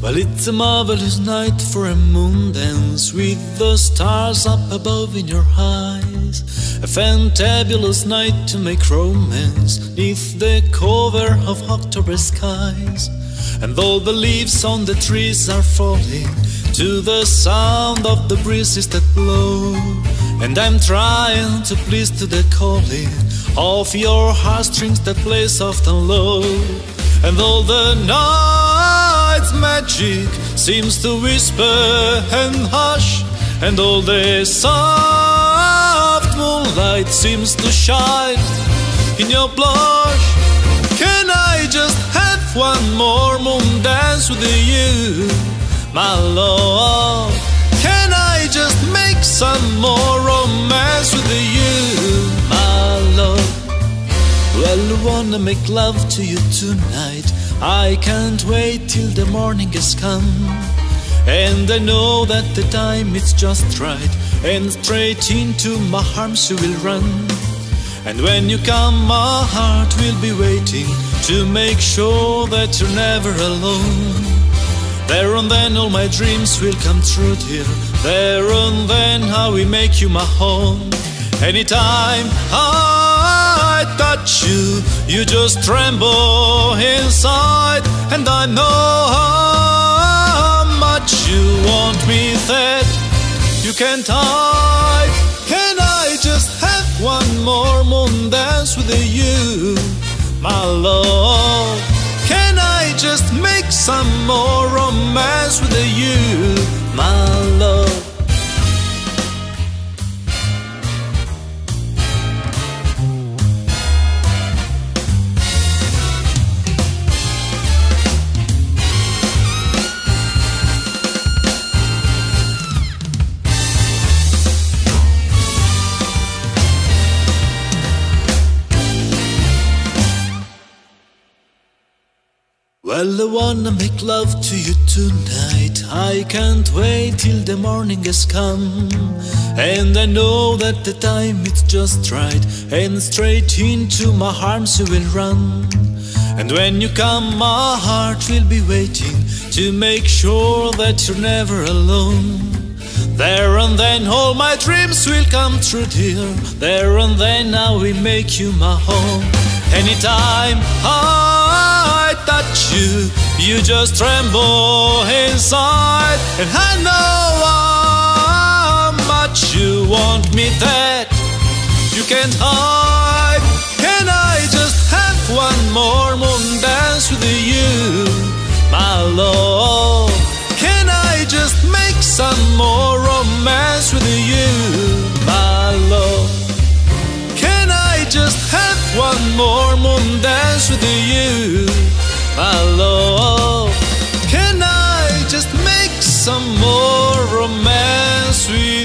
Well, it's a marvelous night for a moon dance with the stars up above in your eyes. A fantabulous night to make romance neath the cover of October skies. And all the leaves on the trees are falling to the sound of the breezes that blow. And I'm trying to please to the calling of your heartstrings that play soft and low. And all the night's magic seems to whisper and hush, and all the soft moonlight seems to shine in your blush. Can I just have one more moon dance with you, my love? Can I just make some more romance with you, my love? Well, I wanna make love to you tonight. I can't wait till the morning has come. And I know that the time is just right, and straight into my arms you will run. And when you come, my heart will be waiting to make sure that you're never alone. There and then all my dreams will come true, dear. There and then I will make you my home. Anytime I touch you, you just tremble inside. And I know how much you want me that you can't hide. Can I just have one more moon dance with you, my love? Can I just make some more romance with you, my love? Well, I wanna make love to you tonight. I can't wait till the morning has come. And I know that the time is just right, and straight into my arms you will run. And when you come, my heart will be waiting to make sure that you're never alone. There and then all my dreams will come true, dear. There and then I will make you my home. Anytime I touch you, you just tremble inside. And I know how much you want me that you can't hide. Can I just have one more moon dance with you, my love? Can I just make some more romance with you, my love? Can I just have one more moon dance with you, my love? Can I just make some more romance with you?